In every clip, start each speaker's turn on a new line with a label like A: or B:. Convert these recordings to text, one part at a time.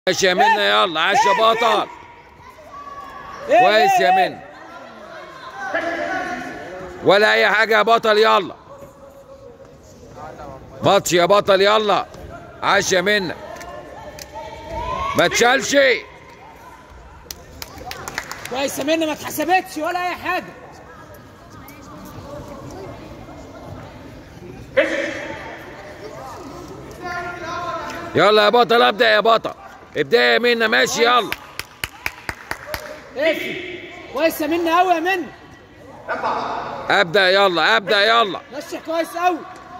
A: ماشي يا منى، يلا عاش يا بطل. كويس يا منى، ولا اي حاجه يا بطل. يلا ماتش يا بطل، يلا عاش يا منى، ما تشالش.
B: كويس يا منى، ما اتحسبتش ولا اي حاجه.
A: يلا يا بطل، ابدا يا بطل، ابدا يا منى. ماشي يلا.
B: اقفل. كويس يا منى قوي يا منى.
A: ابدا يلا، ابدا يلا.
B: ماشي كويس قوي.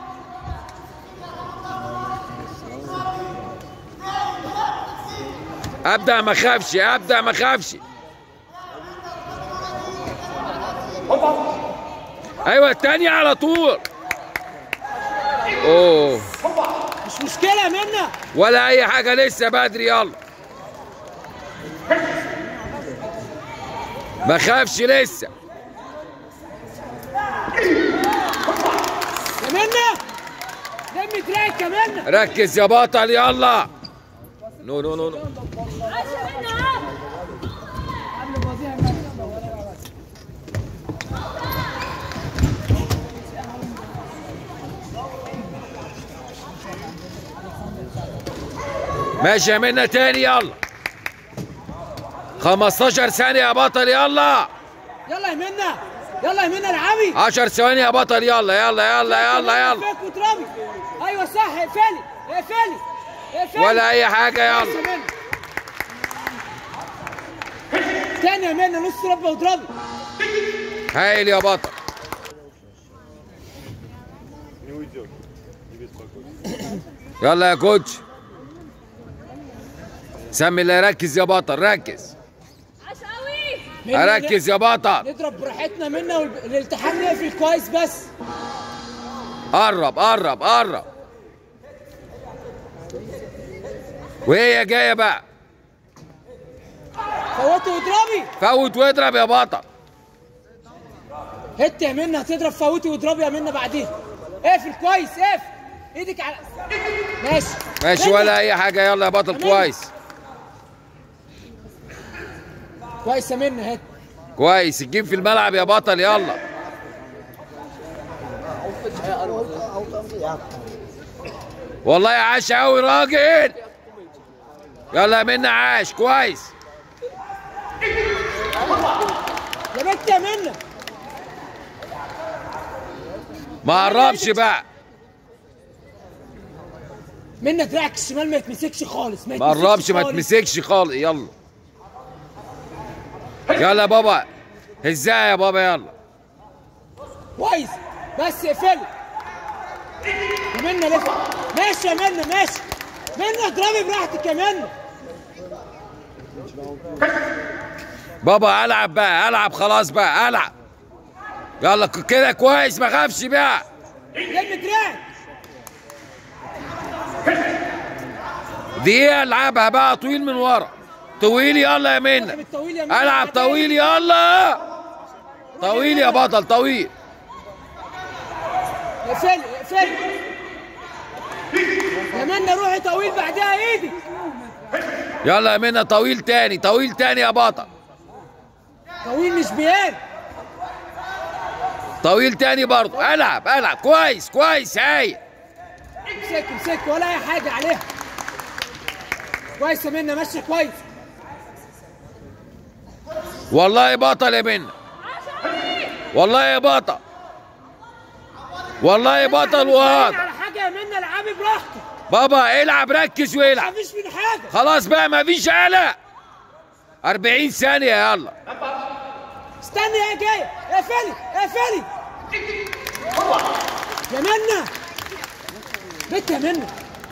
A: ابدا ما اخافش، ابدا ما اخافش. ايوه الثانيه على طول. اوه
B: مش مشكله يا منى،
A: ولا اي حاجه، لسه بدري. يلا ما خافش لسه
B: يا منى. لم دراعك يا منى.
A: ركز يا بطل. يلا نو نو نو نو. ماشي يا منى تاني. يلا 15 ثانية يا بطل. يلا
B: يلا يا منى، يلا يا منى العبي.
A: 10 ثواني يا بطل. يلا يلا يلا يلا يلا.
B: فك وترمي. ايوه صح، اقفلي اقفلي اقفلي.
A: ولا اي حاجة. يلا
B: تاني يا منى، نص ربع واضربي.
A: هايل يا بطل. يلا يا كوتش، سمي اللي يركز يا بطل. ركز، اركز يا بطل.
B: نضرب براحتنا منه والالتحام يقفل كويس بس.
A: قرب قرب قرب، وهي جايه بقى.
B: فوت واضربي.
A: فوت واضرب يا بطل.
B: هت يا منى، هتضرب فوتي واضربي يا منى بعدين. اقفل كويس، اقفل ايدك على. ماشي
A: ماشي ولا اي حاجه. يلا يا بطل. كويس
B: كويس يا منى. هت
A: كويس، تجيب في الملعب يا بطل. يلا والله يا عاش قوي راجل. يلا يا منى، عاش كويس.
B: يا بنت يا منى،
A: ما قربش بقى.
B: منى دراعك الشمال ما يتمسكش خالص.
A: ما قربش، ما تمسكش خالص. يلا يلا يا بابا، هزها يا بابا. يلا
B: كويس بس اقفلي يا منى. لف. ماشي يا منى، ماشي منى، اضربي براحتك يا منى.
A: بابا العب بقى، العب خلاص بقى، العب. يلا كده كويس، ما خافش بقى.
B: لم دراعك.
A: دي العبها بقى طويل من ورا. طويل. يلا يا منى، العب طويل. يلا طويل يا بطل، طويل.
B: اقفلي اقفلي يا منى، روحي طويل بعدها ايدك.
A: يلا يا منى، طويل تاني، طويل تاني يا بطل.
B: طويل مش بيان.
A: طويل تاني برضه. العب العب كويس كويس. هاي
B: امسك امسك، ولا اي حاجه عليها. كويس يا منى، ماشيه كويس.
A: والله بطل يا منى، والله يا بطل، والله يا بطل. واضح
B: على حاجه يا منى، العبي براحتك.
A: بابا العب، ركز والعب.
B: مفيش من حاجه.
A: خلاص بقى، مفيش قلق. 40 ثانية. يلا
B: استني يا جايه. اقفلي اقفلي يا منى. بنت يا منى.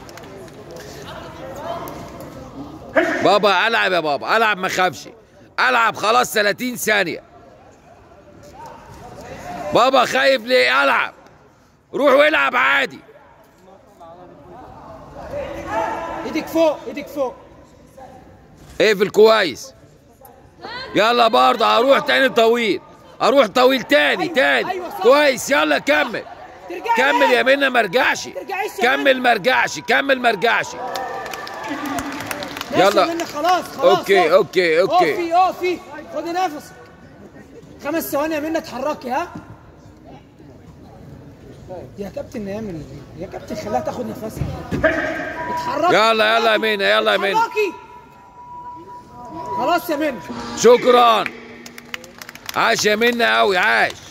A: بابا العب يا بابا، العب ما خافش. العب خلاص. 30 ثانية. بابا خايف ليه؟ العب، روح والعب عادي.
B: ايدك فوق، ايدك فوق.
A: اقفل كويس. يلا برضه هروح تاني طويل، اروح طويل تاني.
B: أيوة.
A: تاني.
B: أيوة صح.
A: كويس. يلا كمل كمل يا منى، ما ارجعش.
B: ترجعيش يا
A: كمل
B: منى.
A: ما ارجعش، كمل ما ارجعش.
B: ماشي
A: يلا.
B: يا منى خلاص
A: اوكي اوكي اوكي.
B: اقفي خدي نفسك 5 ثواني يا منى اتحركي. ها يا كابتن يا كابتن خليها تاخد نفسها. اتحركي.
A: يلا يلا يا منى، يلا يا منى.
B: اتحركي خلاص يا منى.
A: شكرا. عاش يا منى قوي، عاش.